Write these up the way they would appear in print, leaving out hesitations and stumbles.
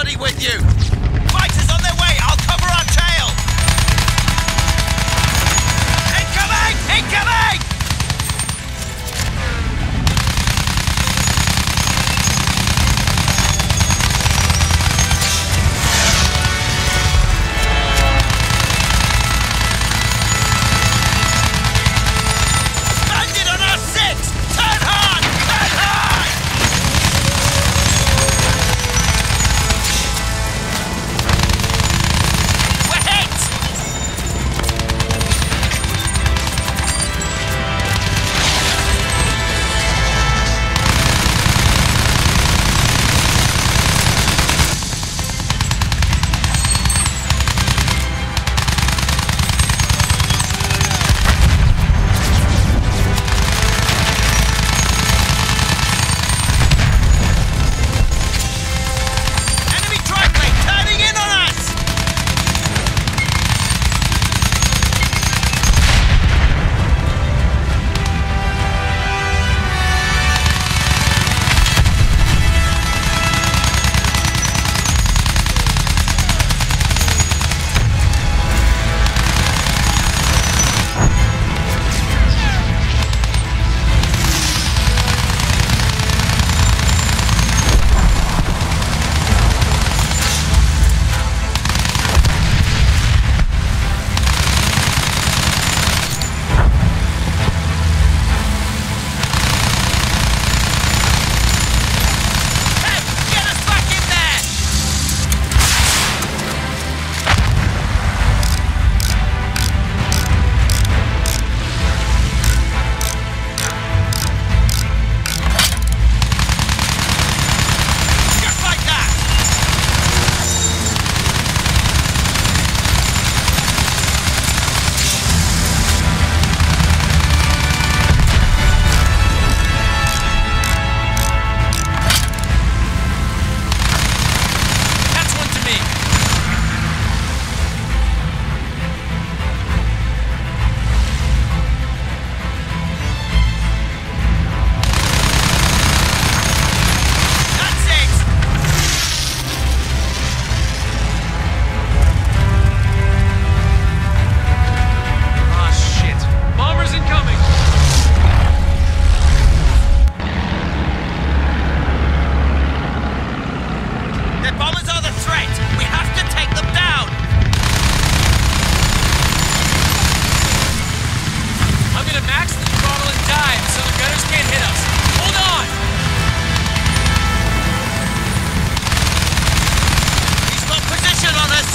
somebody with you! Fighters on their way! I'll cover our tail! Incoming! Incoming! Bandit on our 6! Turn hard! Turn hard! We're hit! Enemy triplane turning in on us! Hey, get us back in there! Just like that! That's one to me! That's it! Ah, shit. Bombers incoming! The bombers are the threat! We have to take them down! I'm gonna max the throttle and dive so the gunners can't hit us. Hold on! He's got position on us!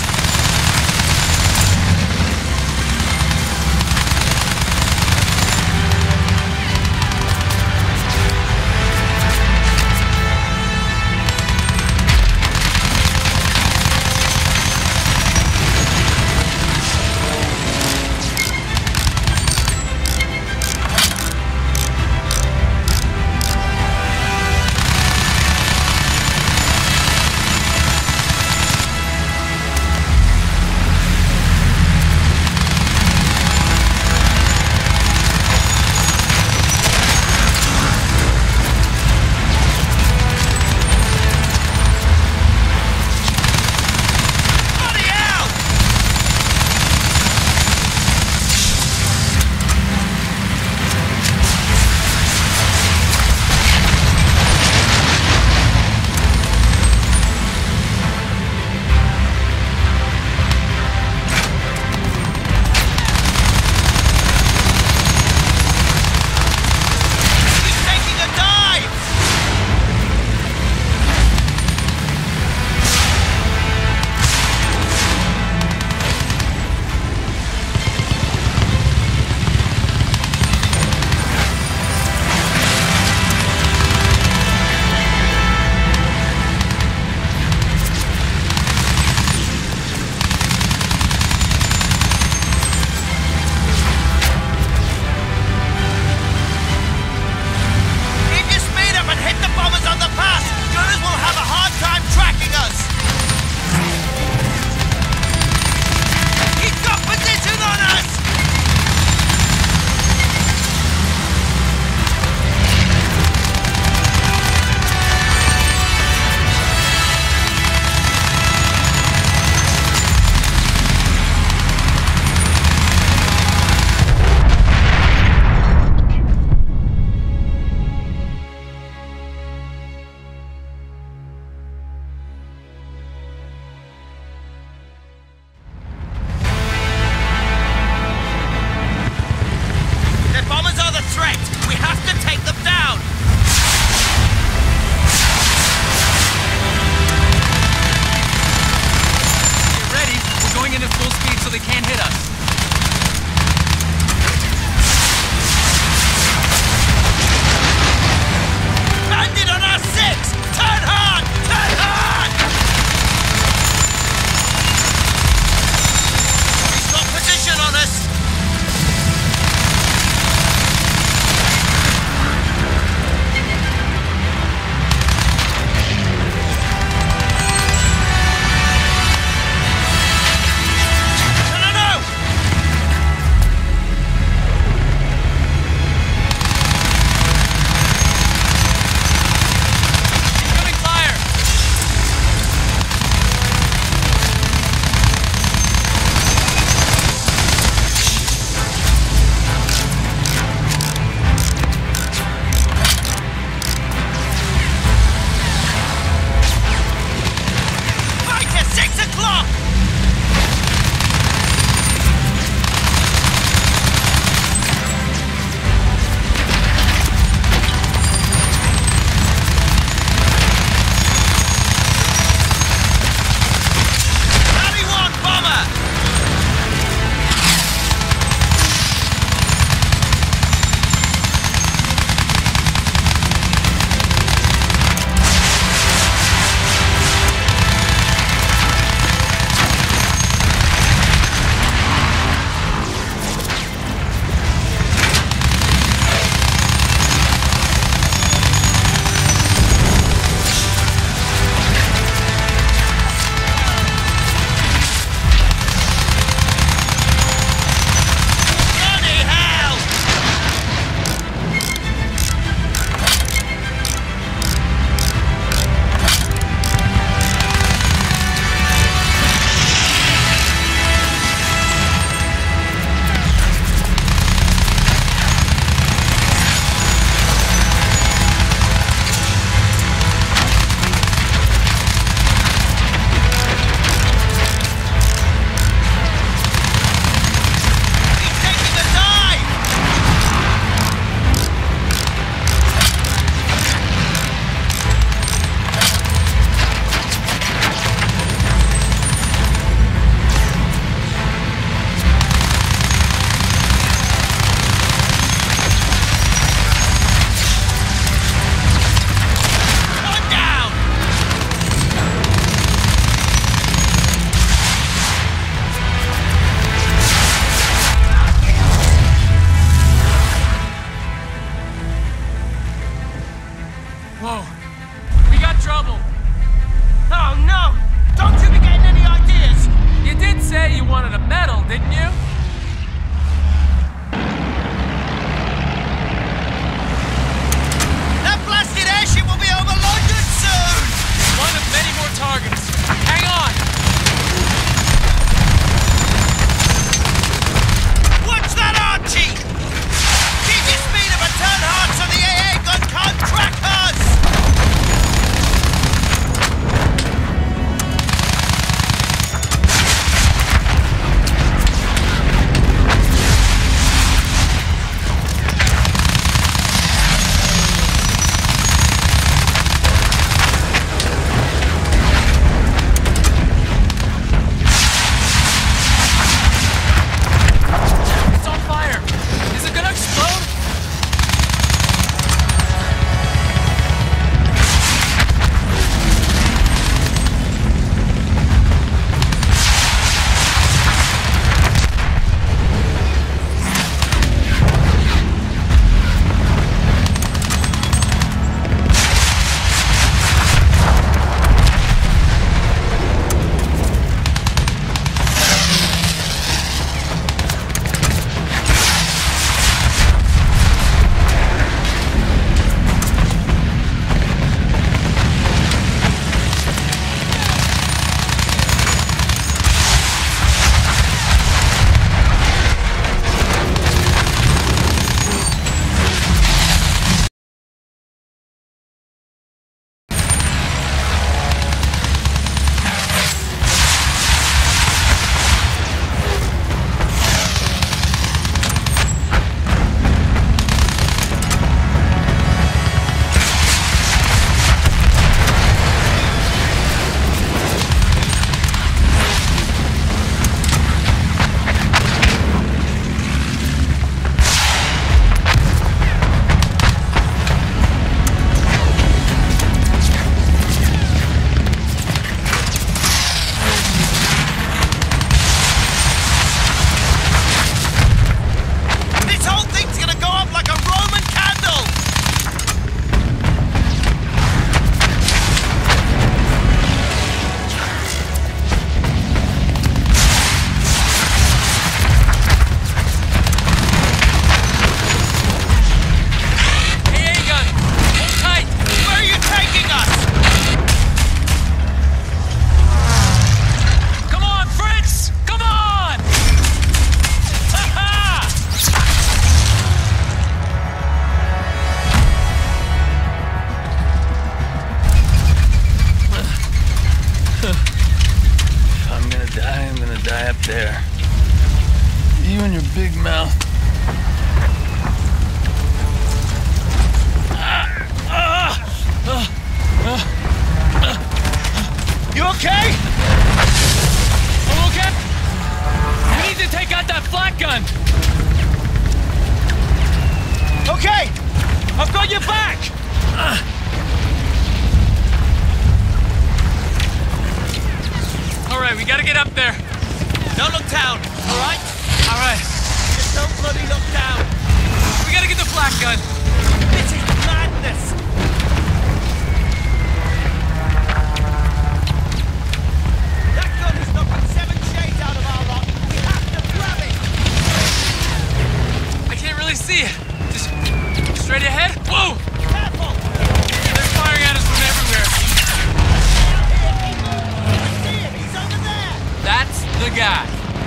there. You and your big mouth. You okay? I'm okay. We need to take out that flak gun. Okay! I've got your back! All right, we gotta get up there. Don't look down, alright? All right, Just don't bloody look down. we gotta get the flak gun. This is madness! That gun is knocking 7 shades out of our lot. We have to grab it! I can't really see it. Just straight ahead. Whoa! Careful! They're firing at us from everywhere. I see him! He's over there! That's the guy.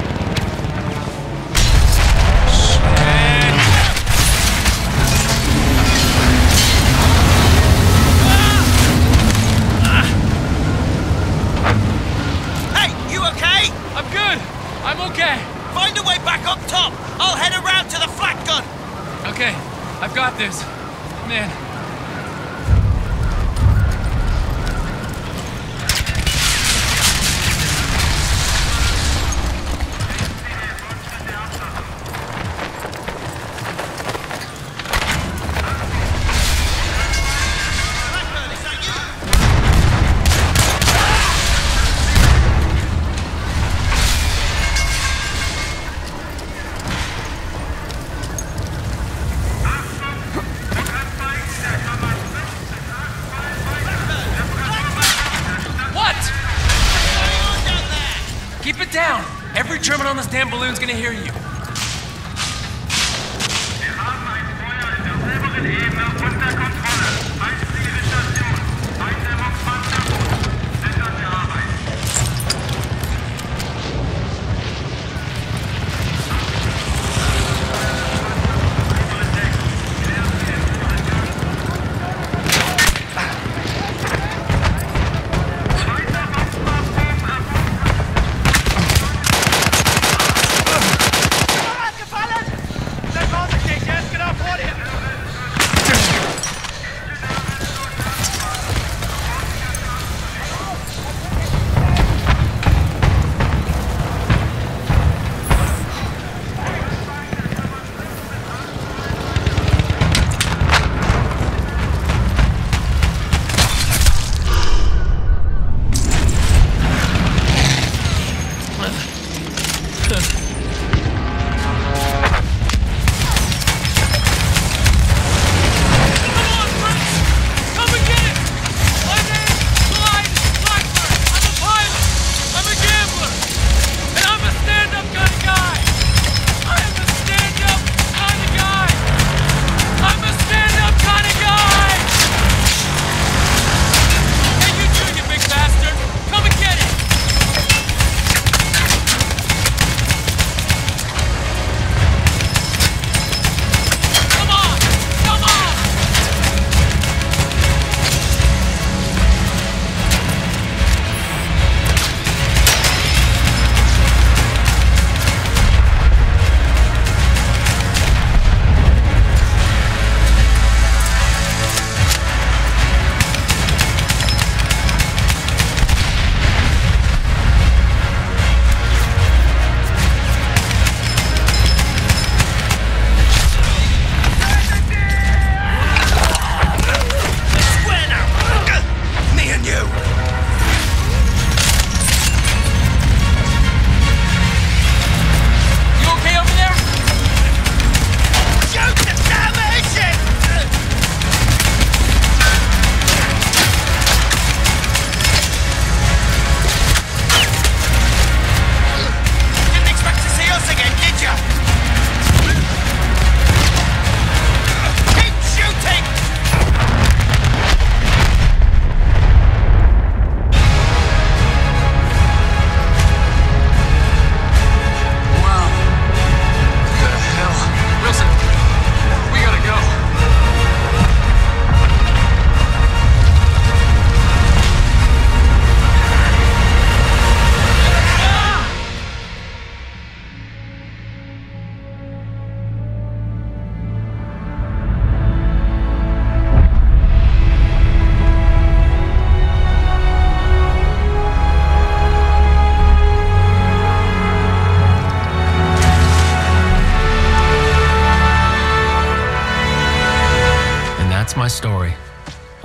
Hey, you okay? I'm good. I'm okay. Find a way back up top. I'll head around to the flak gun. Okay, I've got this. Man. Blackburn, is that you? What? What's going on down there? Keep it down. Every German on this damn balloon's gonna hear you. Wir haben ein Feuer in der oberen Ebene unter Kontrolle. Feindliche Station. Eindämmungsmaßnahmen sind an der Arbeit.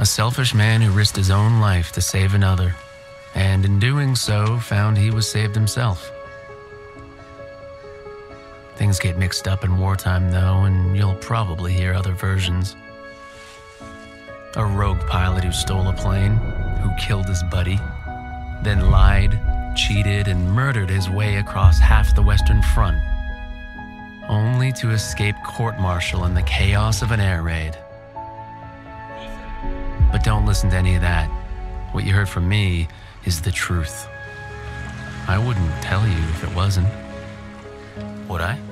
selfish man who risked his own life to save another, and in doing so, found he was saved himself. Things get mixed up in wartime, though, and you'll probably hear other versions. A rogue pilot who stole a plane, who killed his buddy, then lied, cheated, and murdered his way across half the Western Front, only to escape court-martial in the chaos of an air raid. But don't listen to any of that. What you heard from me is the truth. I wouldn't tell you if it wasn't. Would I?